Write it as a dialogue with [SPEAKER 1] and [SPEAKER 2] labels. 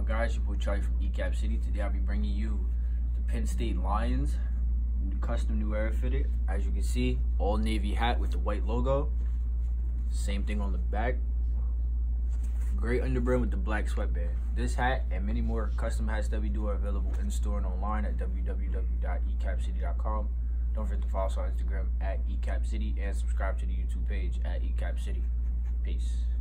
[SPEAKER 1] on, guys? Your boy Charlie from ECAPCITY. Today I'll be bringing you the Penn State Lions custom new era fitted. As you can see, all navy hat with the white logo. Same thing on the back. Gray underbrim with the black sweatband. This hat and many more custom hats that we do are available in store and online at www.ecapcity.com. Don't forget to follow us on Instagram at ECAPCITY and subscribe to the YouTube page at ECAPCITY. Peace.